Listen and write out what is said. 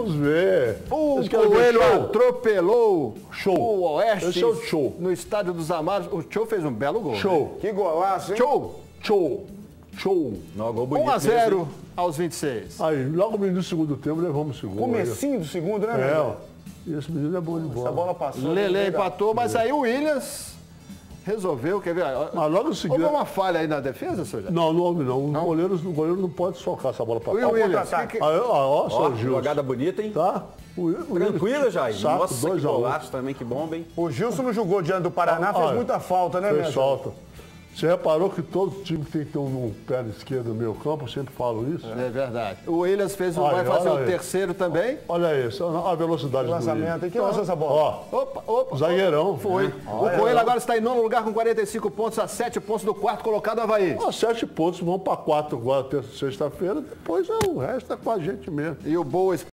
Vamos ver. O Vocês querem ver Coelho show? atropelou Show. o Oeste Esse é o show. no Estádio dos Amados. O Show fez um belo gol. Show. Que golaço, hein? Show. Show. Show. Não, gol bonito 1 a 0 mesmo, aos 26. Aí, logo no início do segundo tempo, levamos o segundo. Comecinho do segundo, né, É, meu? ó. E esse menino é bom de bola. Essa bola passou. Lele empatou, mas aí o Williams resolveu, quer ver? Mas logo em seguida... Houve uma falha aí na defesa, senhor? Não houve não. O goleiro não pode socar essa bola pra E o cá. Williams? contra-ataque. Aí, ó, só Ó, o Gilson. jogada bonita, hein? Tá? Tranquilo, Jair. Saco, Nossa, que 2 a 1. golaço também, que bomba, hein? O Gilson não jogou diante do Paraná, fez Olha, muita falta, né, Fez mesmo? falta. Você reparou que todo time tem que ter um pé esquerdo no meio campo, eu sempre falo isso. É verdade. O Williams fez Olha, vai fazer olha o aí. terceiro também. Olha isso, a velocidade do Lançamento. E William. quem lançou essa bola? Ó, Opa. zagueirão. Foi. O Coelho agora está em 9º lugar com 45 pontos, a 7 pontos do quarto colocado Avaí. 7 pontos, vão para 4 agora, terça, sexta-feira, depois o resto é com a gente mesmo. E o Boa